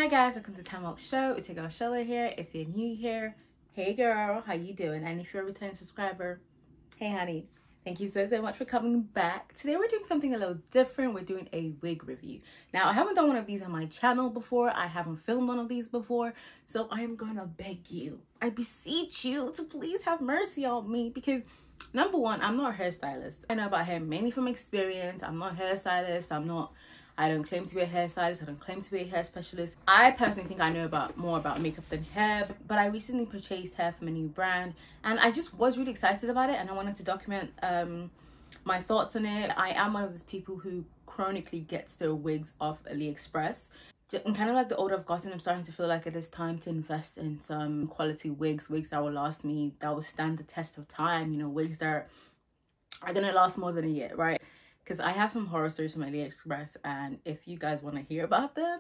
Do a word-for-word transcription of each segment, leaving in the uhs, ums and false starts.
Hi guys, welcome to Time Out Show. It's your girl Shella here. If you're new here, hey girl, how you doing? And if you're a returning subscriber, hey honey, thank you so so much for coming back. Today we're doing something a little different. We're doing a wig review. Now I haven't done one of these on my channel before. I haven't filmed one of these before, so I am gonna beg you, I beseech you to please have mercy on me, because number one, I'm not a hairstylist. I know about hair mainly from experience. I'm not a hairstylist. I'm not I don't claim to be a hairstylist. I don't claim to be a hair specialist. I personally think I know about more about makeup than hair, but I recently purchased hair from a new brand and I just was really excited about it, and I wanted to document um, my thoughts on it. I am one of those people who chronically gets their wigs off AliExpress. And kind of like the older I've gotten, I'm starting to feel like it is time to invest in some quality wigs, wigs that will last me, that will stand the test of time, you know, wigs that are gonna last more than a year, right? Because I have some horror stories from AliExpress, and if you guys want to hear about them,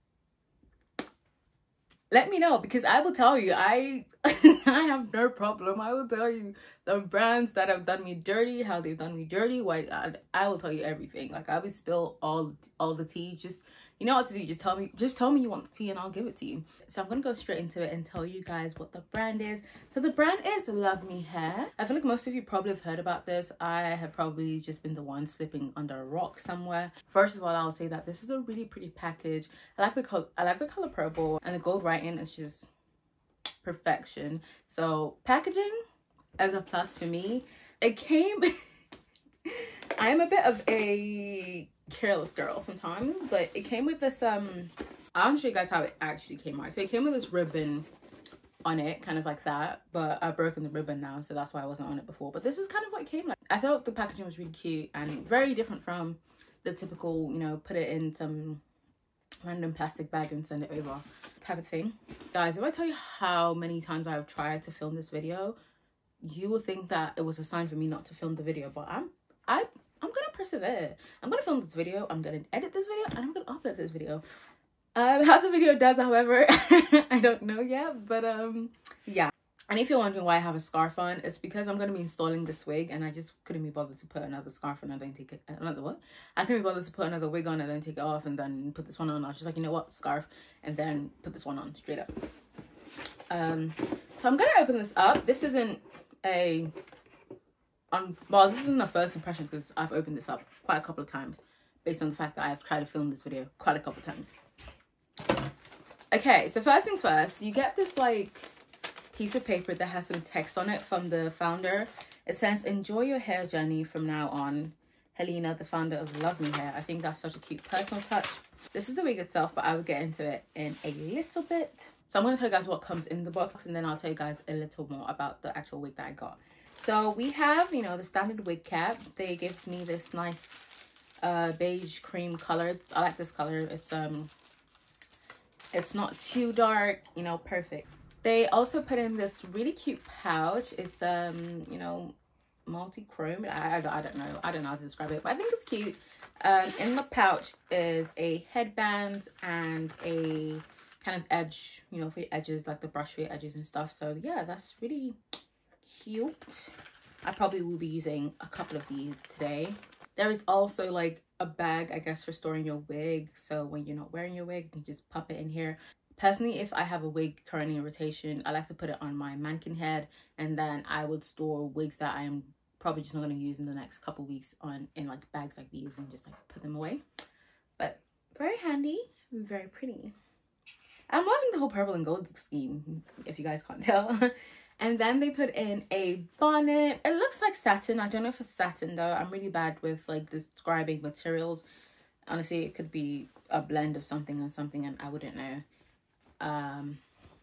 let me know, because I will tell you. I I have no problem. I will tell you the brands that have done me dirty, how they've done me dirty. Why I, I will tell you everything. Like, I will spill all all the tea. Just, you know what to do. Just tell me. Just tell me you want the tea, and I'll give it to you. So I'm gonna go straight into it and tell you guys what the brand is. So the brand is Love Me Hair. I feel like most of you probably have heard about this. I have probably just been the one slipping under a rock somewhere. First of all, I'll say that this is a really pretty package. I like the color. I like the color purple, and the gold writing is just perfection. So packaging as a plus for me. It came. I am a bit of a careless girl sometimes, but it came with this um I'll show you guys how it actually came out. So it came with this ribbon on it, kind of like that, but I've broken the ribbon now, so that's why I wasn't on it before. But this is kind of what it came like. I thought the packaging was really cute and very different from the typical, you know, put it in some random plastic bag and send it over type of thing. Guys, if I tell you how many times I've tried to film this video, you will think that it was a sign for me not to film the video, but I'm I I'm gonna persevere. I'm gonna film this video, I'm gonna edit this video, and I'm gonna upload this video. Um, how the video does, however, I don't know yet, but um, yeah. And if you're wondering why I have a scarf on, it's because I'm gonna be installing this wig, and I just couldn't be bothered to put another scarf on and then take it. Another what? I couldn't be bothered to put another wig on and then take it off and then put this one on. I was just like, you know what, scarf, and then put this one on straight up. Um, so I'm gonna open this up. This isn't a Um, well, this isn't the first impression, because I've opened this up quite a couple of times based on the fact that I've tried to film this video quite a couple of times. Okay, so first things first, you get this like piece of paper that has some text on it from the founder. It says, "Enjoy your hair journey from now on, Helena, the founder of Love Me Hair." I think that's such a cute personal touch. This is the wig itself, but I will get into it in a little bit. So I'm going to tell you guys what comes in the box, and then I'll tell you guys a little more about the actual wig that I got. So we have, you know, the standard wig cap. They give me this nice uh, beige cream color. I like this color. It's um, it's not too dark, you know, perfect. They also put in this really cute pouch. It's um, you know, multi-chrome. I, I, I don't know. I don't know how to describe it, but I think it's cute. Um, in the pouch is a headband and a kind of edge, you know, for your edges, like the brush for your edges and stuff. So yeah, that's really cute. I probably will be using a couple of these today. There is also like a bag, I guess, for storing your wig. So when you're not wearing your wig, you can just pop it in here. Personally, if I have a wig currently in rotation, I like to put it on my mannequin head, and then I would store wigs that I am probably just not going to use in the next couple weeks on in like bags like these, and just like put them away. But very handy, very pretty. I'm loving the whole purple and gold scheme, if you guys can't tell. And then they put in a bonnet. It looks like satin. I don't know if it's satin though. I'm really bad with like describing materials. Honestly, it could be a blend of something and something, and I wouldn't know. Um,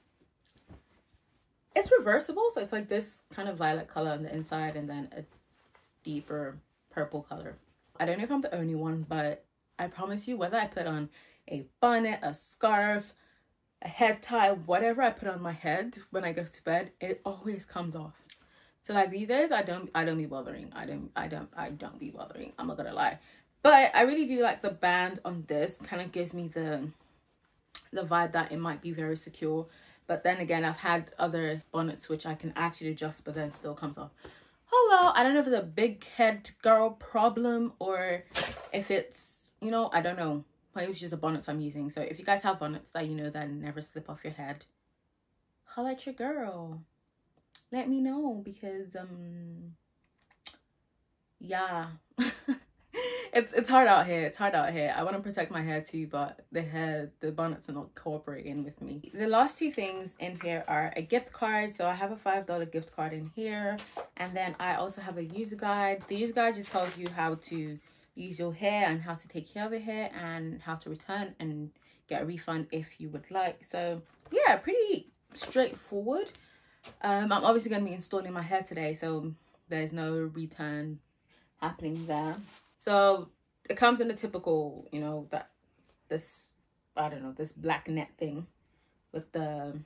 it's reversible, so it's like this kind of violet color on the inside and then a deeper purple color. I don't know if I'm the only one, but I promise you, whether I put on a bonnet, a scarf, a head tie, whatever I put on my head when I go to bed, it always comes off. So like these days, I don't I don't be bothering. I don't I don't I don't be bothering. I'm not gonna lie. But I really do like the band on this. Kind of gives me the the vibe that it might be very secure. But then again, I've had other bonnets which I can actually adjust, but then still comes off. Oh well, I don't know if it's a big head girl problem or if it's, you know, I don't know. Well, it was just the bonnets I'm using. So if you guys have bonnets that you know that never slip off your head, holla at your girl. Let me know, because um yeah. it's it's hard out here. It's hard out here. I want to protect my hair too, but the hair, the bonnets are not cooperating with me. The last two things in here are a gift card. So I have a five dollar gift card in here, and then I also have a user guide. The user guide just tells you how to use your hair and how to take care of your hair and how to return and get a refund if you would like. So yeah, pretty straightforward. um I'm obviously going to be installing my hair today, so there's no return happening there. So it comes in a typical, you know, that this, I don't know, this black net thing with the,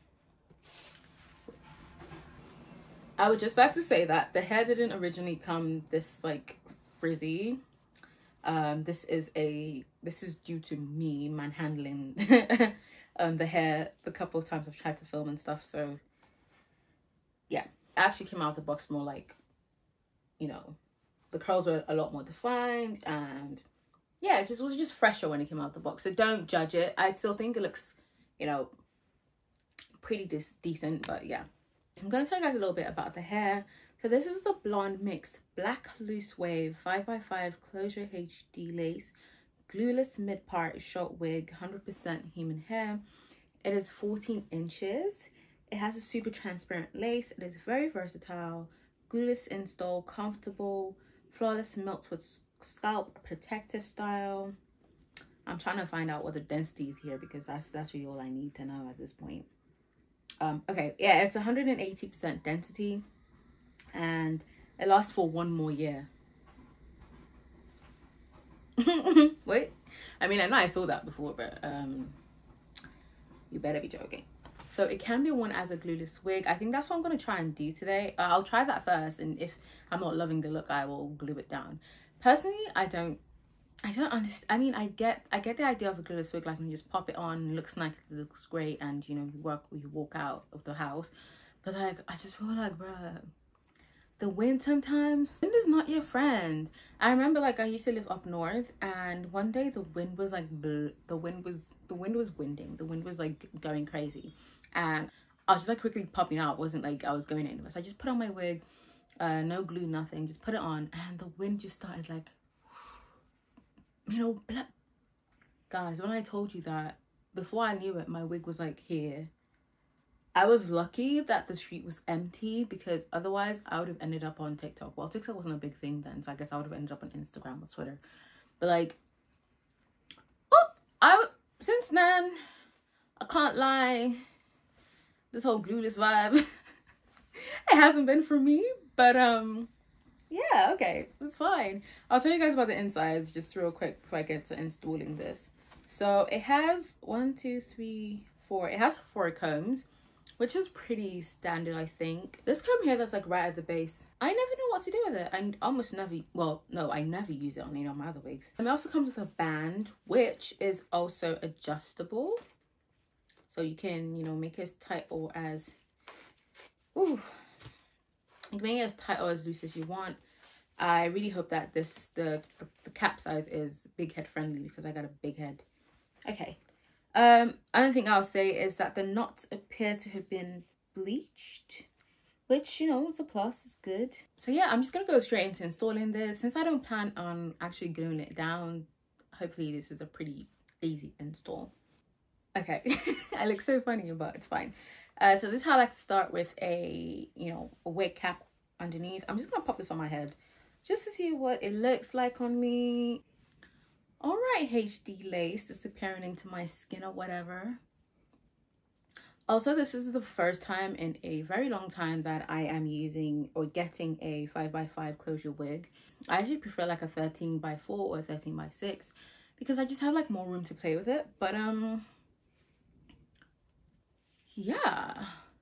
I would just like to say that the hair didn't originally come this like frizzy. Um, this is a, this is due to me manhandling um, the hair the couple of times I've tried to film and stuff. So yeah, it actually came out of the box more like, you know, the curls were a lot more defined, and yeah, it just was just fresher when it came out of the box. So don't judge it. I still think it looks, you know, pretty decent, but yeah. So I'm going to tell you guys a little bit about the hair. So this is the Blonde Mix Black Loose Wave five by five Closure H D Lace Glueless Mid-Part Short Wig, one hundred percent human hair. It is fourteen inches. It has a super transparent lace. It is very versatile. Glueless install, comfortable, flawless melts with scalp protective style. I'm trying to find out what the density is here, because that's that's really all I need to know at this point. Um, okay, yeah, it's one hundred eighty percent density, and it lasts for one more year. Wait, I mean, I know I saw that before, but um, you better be joking. So it can be worn as a glueless wig. I think that's what I'm going to try and do today. Uh, I'll try that first, and if I'm not loving the look, I will glue it down. Personally, I don't, I don't understand. I mean, I get, I get the idea of a glueless wig, like you just pop it on, it looks nice, it looks great, and you know, you work, you walk out of the house. But like, I just feel like, bruh, the wind sometimes, wind is not your friend. I remember like I used to live up north, and one day the wind was like, bleh, the wind was, the wind was winding, the wind was like going crazy. And I was just like quickly popping out. It wasn't like I was going anywhere. So I just put on my wig, uh, no glue, nothing. Just put it on, and the wind just started like, you know, blah. Guys, when I told you that, before I knew it, my wig was like here. I was lucky that the street was empty, because otherwise I would have ended up on TikTok. Well, TikTok wasn't a big thing then, so I guess I would have ended up on Instagram or Twitter. But like, oh, I since then, I can't lie. This whole glueless vibe, it hasn't been for me, but um yeah, okay, it's fine. I'll tell you guys about the insides just real quick before I get to installing this. So it has one, two, three, four. It has four combs, which is pretty standard, I think. This comb here that's like right at the base, I never know what to do with it. I almost never, well, no, I never use it on any of my other wigs. And it also comes with a band, which is also adjustable. So you can, you know, make it as tight or as, ooh, you can make it as tight or as loose as you want. I really hope that this, the, the, the cap size is big head friendly, because I got a big head. Okay. Um, another thing I'll say is that the knots appear to have been bleached, which, you know, is a plus, it's good. So yeah, I'm just going to go straight into installing this. Since I don't plan on actually gluing it down, hopefully this is a pretty easy install. Okay, I look so funny, but it's fine. Uh, so this is how I like to start, with a, you know, a wig cap underneath. I'm just going to pop this on my head just to see what it looks like on me. All right, H D lace disappearing into my skin or whatever. Also, this is the first time in a very long time that I am using or getting a five by five closure wig. I actually prefer like a thirteen by four or thirteen by six, because I just have like more room to play with it. But um yeah,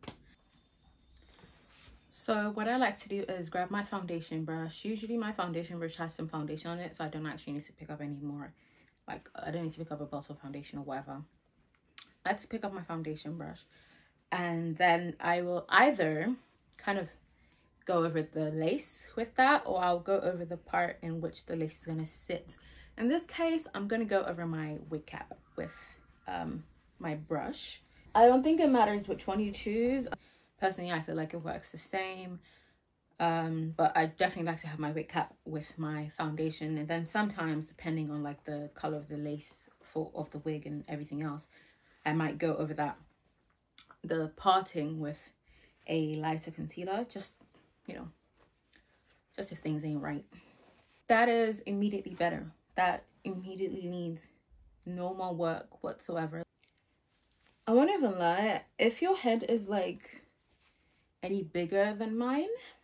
so what I like to do is grab my foundation brush. Usually my foundation brush has some foundation on it, so I don't actually need to pick up any more, like I don't need to pick up a bottle of foundation or whatever. I like to pick up my foundation brush, and then I will either kind of go over the lace with that, or I'll go over the part in which the lace is going to sit In this case, I'm gonna go over my wig cap with um, my brush. I don't think it matters which one you choose. Personally, I feel like it works the same. Um, but I definitely like to have my wig cap with my foundation, and then sometimes, depending on like the color of the lace for of the wig and everything else, I might go over that the parting with a lighter concealer, just, you know, just if things ain't right. That is immediately better. That immediately needs no more work whatsoever. I won't even lie, if your head is like any bigger than mine,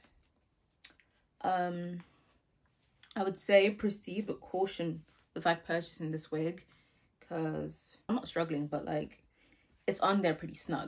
um I would say proceed with caution with like purchasing this wig, because I'm not struggling, but like it's on there pretty snug.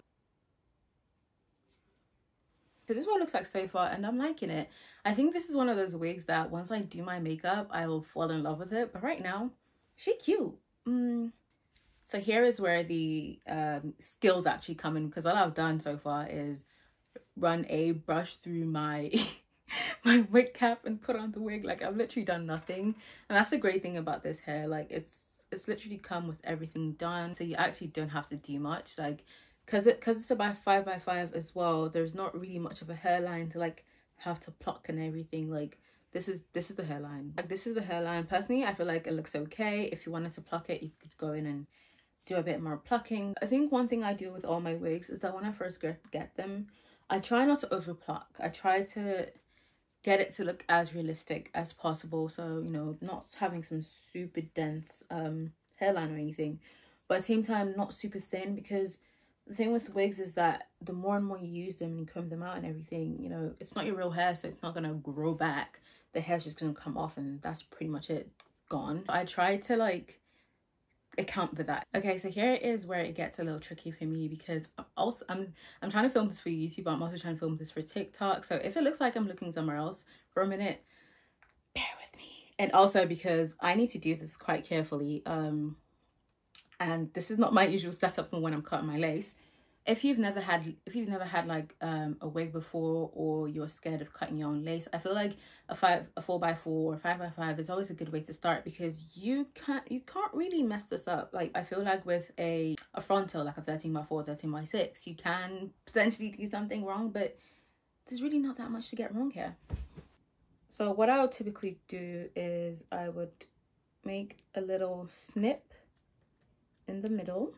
So this is what it looks like so far, and I'm liking it. I think this is one of those wigs that once I do my makeup, I will fall in love with it. But right now, she cute. Mm. So here is where the um, skills actually come in, because all I've done so far is run a brush through my my wig cap and put on the wig. Like, I've literally done nothing, and that's the great thing about this hair. Like, it's it's literally come with everything done, so you actually don't have to do much. Like, because it because it's about five by five as well, there's not really much of a hairline to like have to pluck and everything. Like, this is this is the hairline. Like, this is the hairline. Personally, I feel like it looks okay. If you wanted to pluck it, you could go in and do a bit more plucking. I think one thing I do with all my wigs is that when I first get, get them, I try not to over pluck. I try to get it to look as realistic as possible. So, you know, not having some super dense um, hairline or anything, but at the same time, not super thin, because the thing with wigs is that the more and more you use them and you comb them out and everything, you know, it's not your real hair, so it's not going to grow back. The hair's just going to come off, and that's pretty much it. Gone. I try to like account for that. Okay, so here is where it gets a little tricky for me, because I'm also I'm I'm trying to film this for YouTube, but I'm also trying to film this for TikTok. So if it looks like I'm looking somewhere else for a minute, bear with me. And also because I need to do this quite carefully, um and this is not my usual setup for when I'm cutting my lace. If you've never had if you've never had like um a wig before, or you're scared of cutting your own lace, I feel like a five a four by four or five by five is always a good way to start, because you can't you can't really mess this up. Like, I feel like with a a frontal, like a thirteen by four, thirteen by six, you can potentially do something wrong, but there's really not that much to get wrong here. So what I would typically do is I would make a little snip in the middle.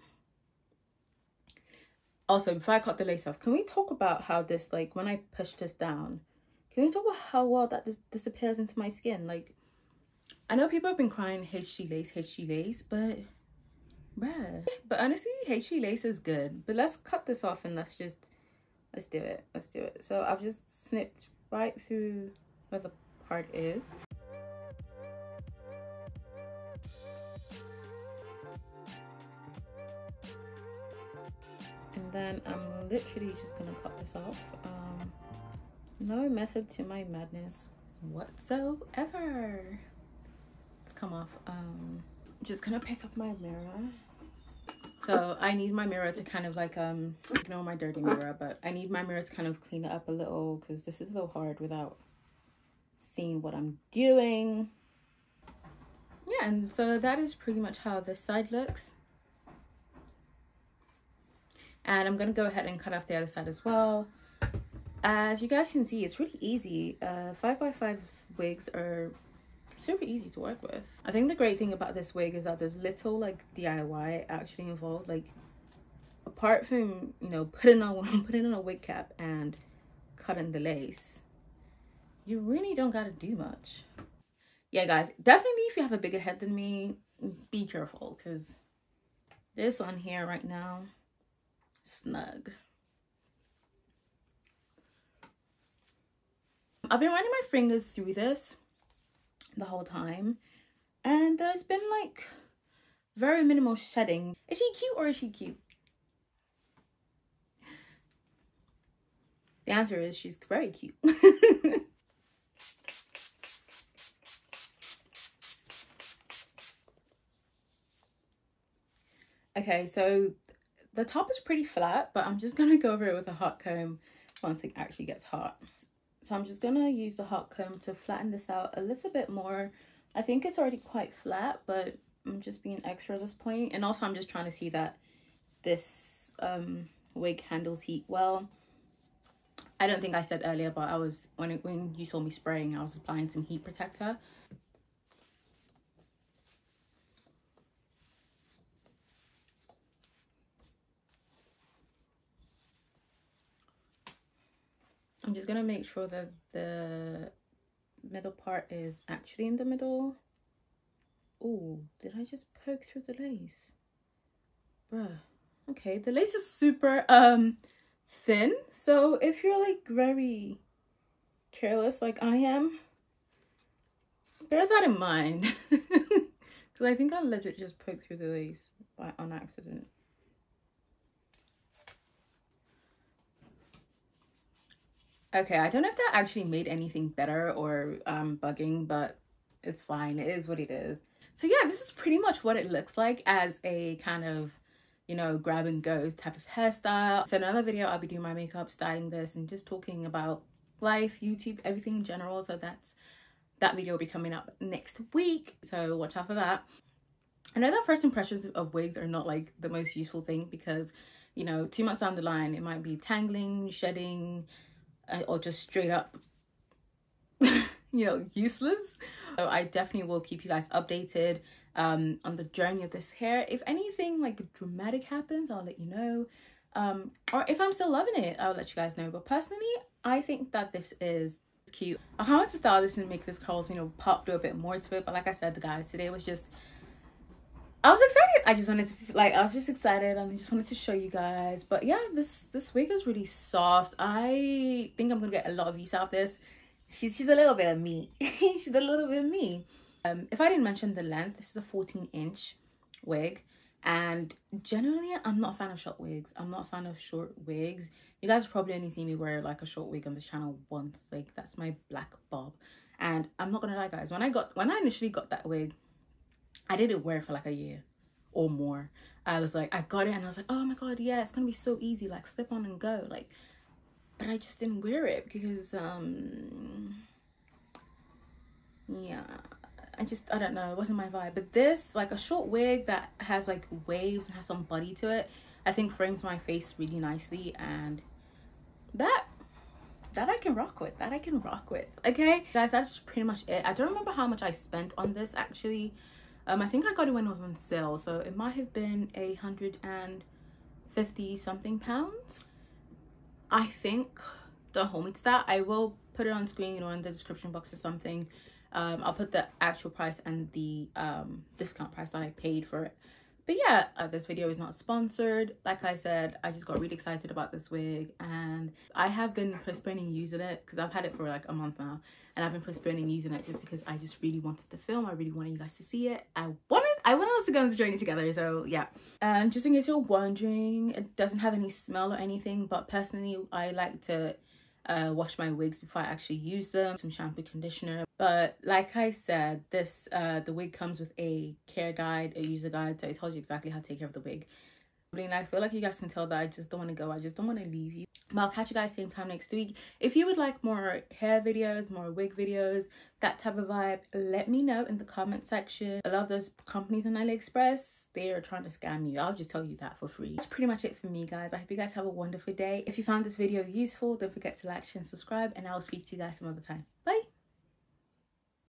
Also, before I cut the lace off, can we talk about how this, like, when I push this down, can we talk about how well that just disappears into my skin? Like, I know people have been crying H G lace, H G lace, but bruh. But honestly, H G lace is good. But let's cut this off and let's just, let's do it. Let's do it. So I've just snipped right through where the part is. And then I'm literally just gonna cut this off. Um, no method to my madness whatsoever. Let's come off. Um, just gonna pick up my mirror. So I need my mirror to kind of like, um, ignore my dirty mirror, but I need my mirror to kind of clean it up a little, because this is a little hard without seeing what I'm doing. Yeah, and so that is pretty much how this side looks. And I'm going to go ahead and cut off the other side as well. As you guys can see, it's really easy. Uh, five by five wigs are super easy to work with. I think the great thing about this wig is that there's little like D I Y actually involved. Like, apart from, you know, putting on, putting on a wig cap and cutting the lace, you really don't got to do much. Yeah, guys, definitely if you have a bigger head than me, be careful, because this on here right now, snug. I've been running my fingers through this the whole time, and there's been like very minimal shedding. Is she cute or is she cute? The answer is she's very cute. Okay, so the top is pretty flat, but I'm just gonna go over it with a hot comb once it actually gets hot. So I'm just gonna use the hot comb to flatten this out a little bit more. I think it's already quite flat, but I'm just being extra at this point. And also I'm just trying to see that this um, wig handles heat well. I don't think I said earlier, but I was, when, it, when you saw me spraying, I was applying some heat protector. I'm just gonna make sure that the middle part is actually in the middle. Oh, did I just poke through the lace? Bruh. Okay, the lace is super um thin, so if you're like very careless like I am, bear that in mind. Because I think I legit just poked through the lace by on accident. Okay, I don't know if that actually made anything better or um bugging, but it's fine. It is what it is. So yeah, this is pretty much what it looks like as a kind of, you know, grab and go type of hairstyle. So in another video, I'll be doing my makeup, styling this, and just talking about life, YouTube, everything in general. So that's, that video will be coming up next week. So watch out for that. I know that first impressions of wigs are not like the most useful thing because, you know, two months down the line, it might be tangling, shedding, uh, or just straight up, you know, useless. So I definitely will keep you guys updated um on the journey of this hair. If anything like dramatic happens, I'll let you know, um or if I'm still loving it, I'll let you guys know. But personally, I think that this is cute. I can't wait to style this and make this curls, you know, pop, do a bit more to it. But like I said, guys, today was just, I was excited. I just wanted to, like, I was just excited and I just wanted to show you guys. But yeah, this this wig is really soft. I think I'm gonna get a lot of use out of this. She's, she's a little bit of me. She's a little bit of me. Um, if I didn't mention the length, this is a fourteen inch wig. And generally, I'm not a fan of short wigs. I'm not a fan of short wigs. You guys have probably only seen me wear like a short wig on this channel once. Like, that's my black bob. And I'm not gonna lie, guys. When I got, when I initially got that wig, I didn't wear it for like a year or more. I was like, I got it and I was like, oh my God, yeah, it's gonna be so easy. Like, slip on and go. Like, but I just didn't wear it because, um, yeah, I just, I don't know, it wasn't my vibe. But this, like a short wig that has like waves and has some body to it, I think frames my face really nicely. And that, that I can rock with, that I can rock with. Okay, guys, that's pretty much it. I don't remember how much I spent on this actually. Um, I think I got it when it was on sale. So it might have been a hundred and fifty something pounds. I think, don't hold me to that. I will put it on screen or in the description box or something. Um, I'll put the actual price and the um, discount price that I paid for it. But yeah, uh, this video is not sponsored. Like I said, I just got really excited about this wig and I have been postponing using it because I've had it for like a month now. And I've been postponing using it just because I just really wanted to film. I really wanted you guys to see it. I wanted, I wanted us to go on this journey together. So yeah. And just in case you're wondering, it doesn't have any smell or anything. But personally, I like to uh, wash my wigs before I actually use them. Some shampoo, conditioner. But like I said, this uh, the wig comes with a care guide, a user guide. So it tells you exactly how to take care of the wig. I mean, I feel like you guys can tell that I just don't want to go. I just don't want to leave you. But I'll catch you guys same time next week. If you would like more hair videos, more wig videos, that type of vibe, let me know in the comment section. I love those companies on AliExpress. They are trying to scam you. I'll just tell you that for free. That's pretty much it for me, guys. I hope you guys have a wonderful day. If you found this video useful, don't forget to like, share, and subscribe. And I'll speak to you guys some other time. Bye.